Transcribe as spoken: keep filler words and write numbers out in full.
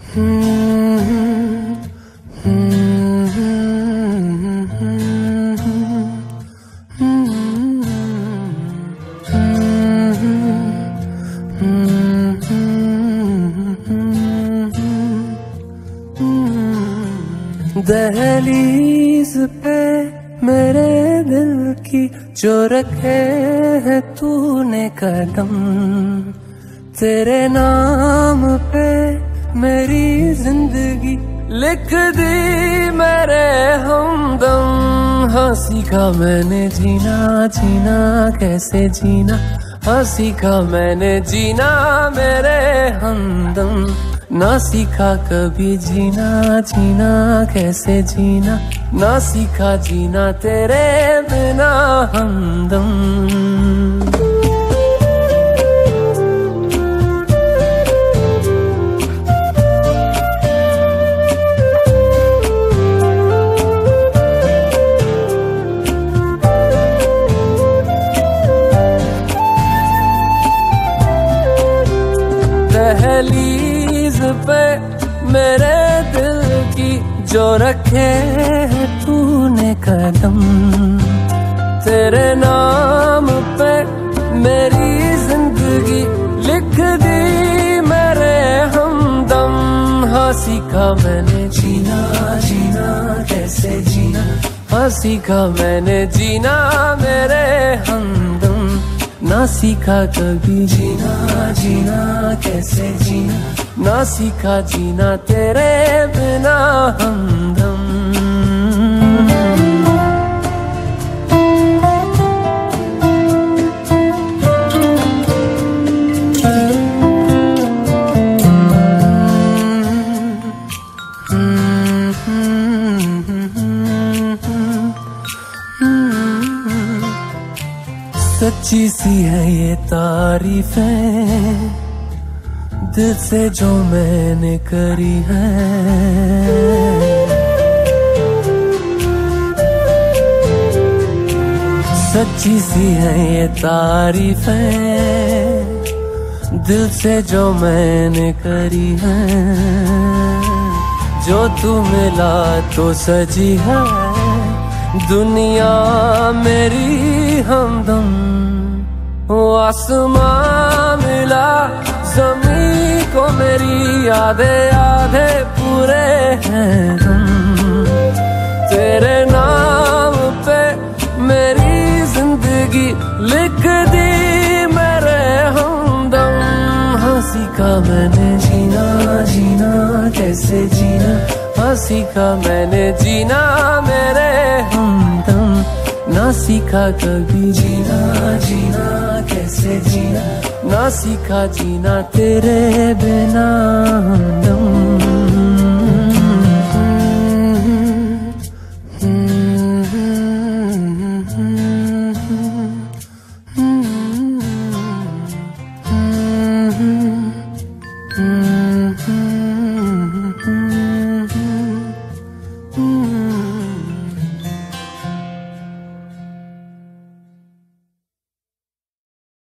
दहलीज पे मेरे दिल की जो रखे है तूने कदम, तेरे नाम पे मेरी जिंदगी लिख दी मेरे हमदम। हाँ सीखा मैंने जीना जीना कैसे जीना, हाँ सीखा मैंने जीना मेरे हमदम। ना सीखा कभी जीना जीना कैसे जीना, ना सीखा जीना तेरे बिना हमदम। दहलीज पे मेरे दिल की जो रखे है तूने कदम, तेरे नाम पे मेरी जिंदगी लिख दी मेरे हमदम। हाँ सीखा मैंने जीना जीना कैसे जीना, हाँ सीखा मैंने जीना मेरे हमदम। ना सीखा कभी जीना जीना कैसे जीना, ना सीखा जीना तेरे बिना हमदम। सच्ची सी है ये तारीफें दिल से जो मैंने करी है, सच्ची सी है ये तारीफें दिल से जो मैंने करी है। जो तू मिला तो सजी है दुनिया मेरी हमदम। वो आसमां मिला ज़मीं को मेरी आधे आधे पूरे हैं हम। तेरे नाम पे मेरी जिंदगी लिख दी मेरे हमदम। हाँ सीखा मैंने जीना जीना कैसे जीना, हाँ सीखा मैंने जीना मेरे हमदम। ना सीखा कभी जीना जीना कैसे जीना, ना सीखा जीना तेरे बिना हमदम।